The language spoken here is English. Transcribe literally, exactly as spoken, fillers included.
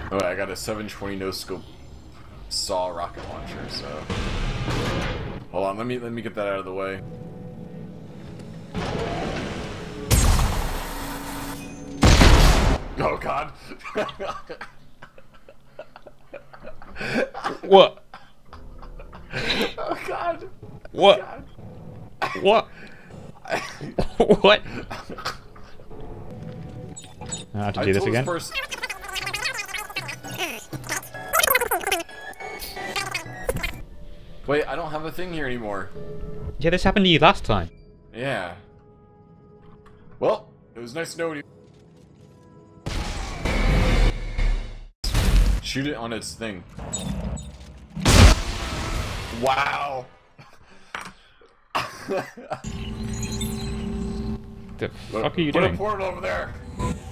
Oh, I got a seven twenty no scope saw rocket launcher. So hold on, let me let me get that out of the way. Oh God! What? Oh God! What? God. What? What? I have to do I this told again. Person... Wait, I don't have a thing here anymore. Yeah, this happened to you last time. Yeah. Well, it was nice knowing you. Shoot it on its thing. Wow. The fuck are you Put doing? a portal over there.